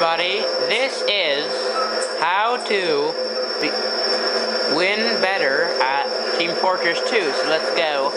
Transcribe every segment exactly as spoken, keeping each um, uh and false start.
everybody, this is how to be win better at Team Fortress two, so let's go.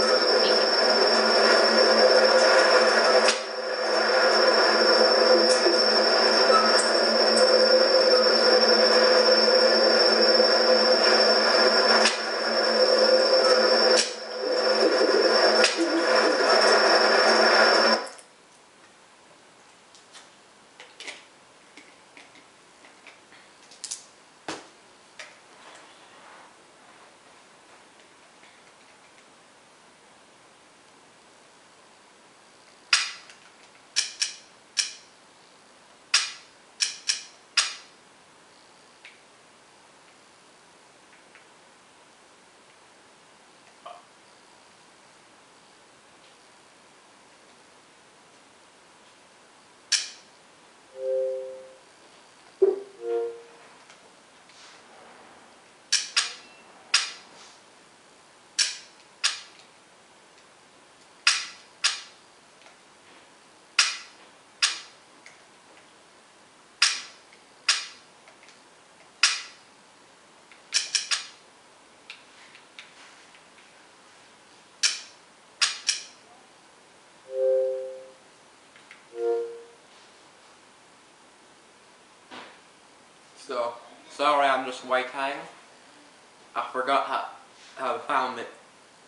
So, sorry I'm just waiting. I forgot how, how I found it.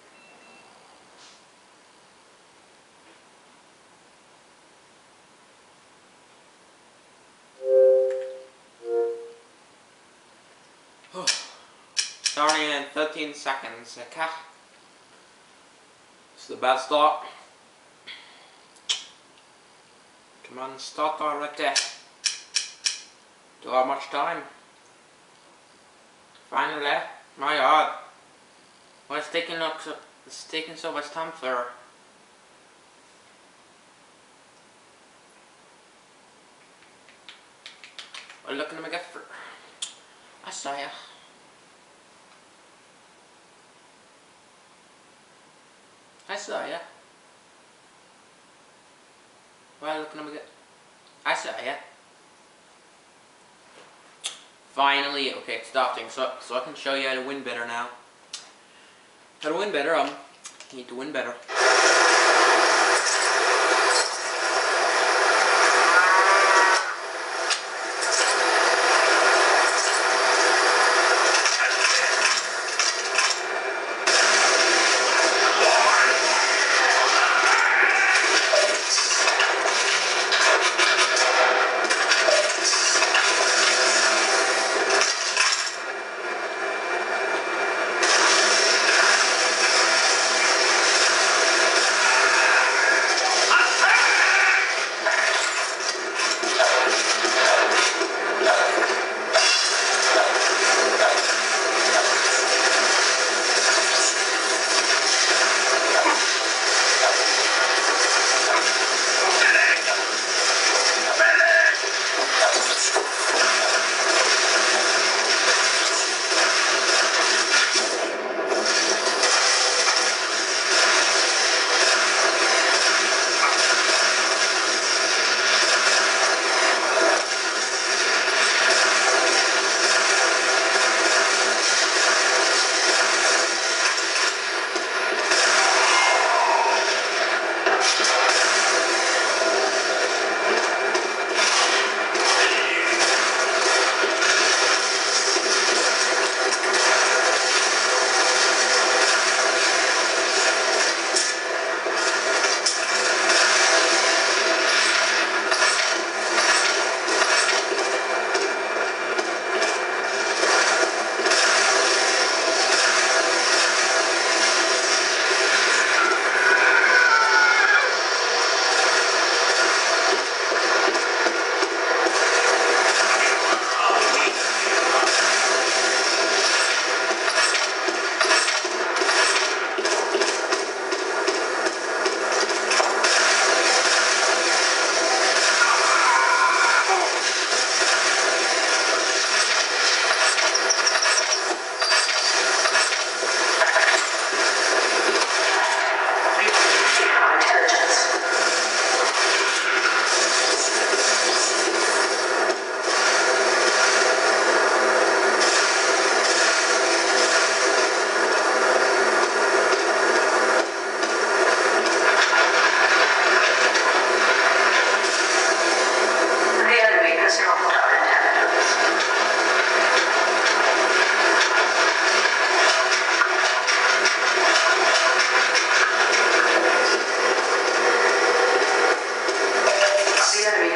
Starting in thirteen seconds, okay? It's the bad start. Come on, start already. Do I have much time? Finally, my god. Why is it taking up so it's taking so much time for? What are you looking at me get for? I saw ya. I saw ya. Why are you looking at me get? I saw ya. Finally, okay, it's starting, so so I can show you how to win better now. How to win better? Um, you need to win better.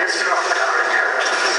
has dropped our intelligence.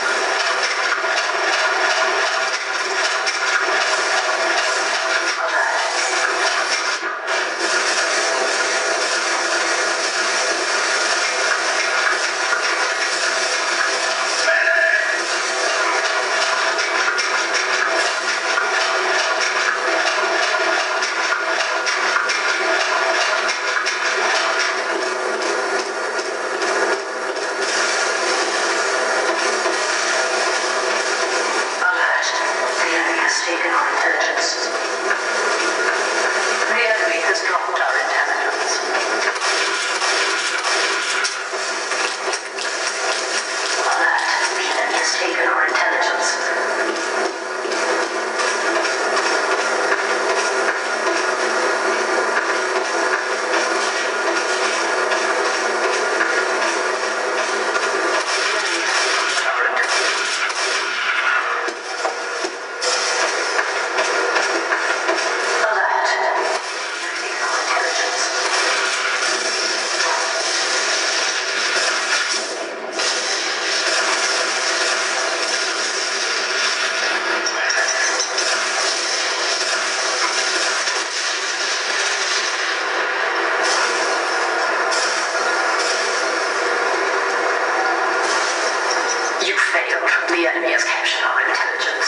The enemy has captured our intelligence.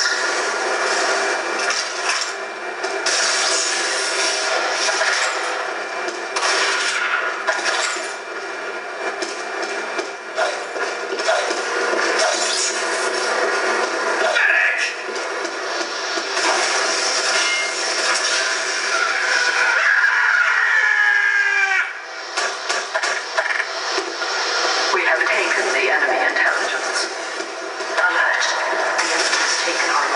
We have taken the enemy intelligence. Alert. The enemy has taken our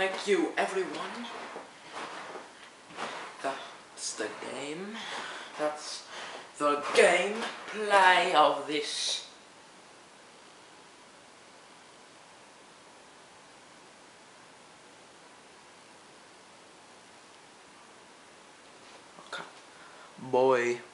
thank you, everyone. That's the game. That's the game play of this. Okay. Boy.